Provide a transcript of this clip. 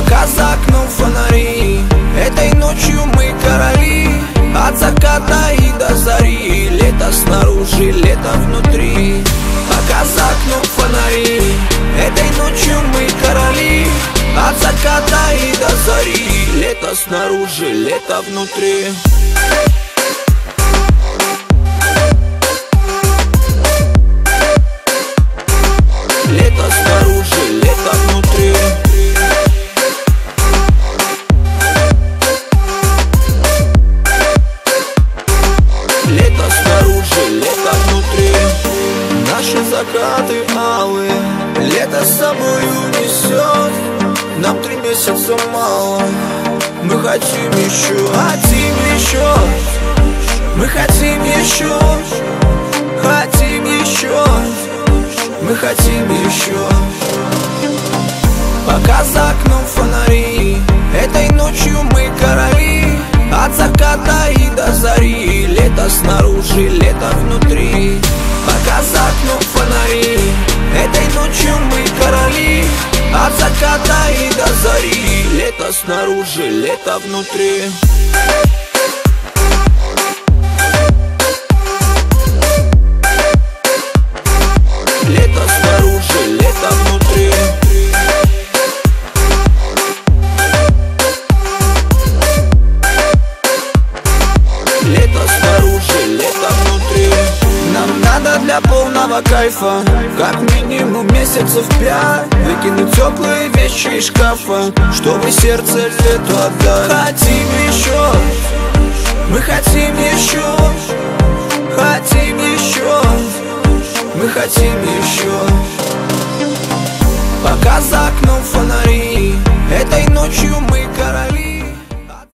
Пока за окном фонари, этой ночью мы короли. От заката и до зари, лето снаружи, лето внутри. Пока за окном фонари, этой ночью мы короли. От заката и до зари, лето снаружи, лето внутри. Лето снаружи, лето внутри. Лето снаружи, лето внутри. Наши закаты алые лето с собой унесет. Нам 3 месяца мало, мы хотим еще, хотим еще. Мы хотим еще, хотим еще. Мы хотим еще. Пока за окном фонари, этой ночью мы короли. От заката и до зари, лето снаружи, лето внутри. Пока за окном фонари, этой ночью мы короли. От заката и до зари, лето снаружи, лето внутри. Лето снаружи, лето внутри. Лето снаружи, лето внутри. Нам надо для полного кайфа как минимум месяцев 5 выкинуть теплые вещи из шкафа, чтобы сердце лету отдать. Хотим еще, мы хотим еще, хотим еще. Мы хотим еще. Пока за окном фонари, этой ночью мы короли.